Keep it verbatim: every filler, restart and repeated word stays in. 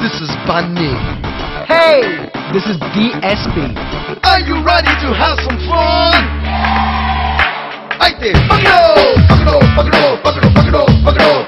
This is Bunny. Hey, this is D S P. Are you ready to have some fun? Aite, pagano, pagano, pagano, pagano, pagano, pagano.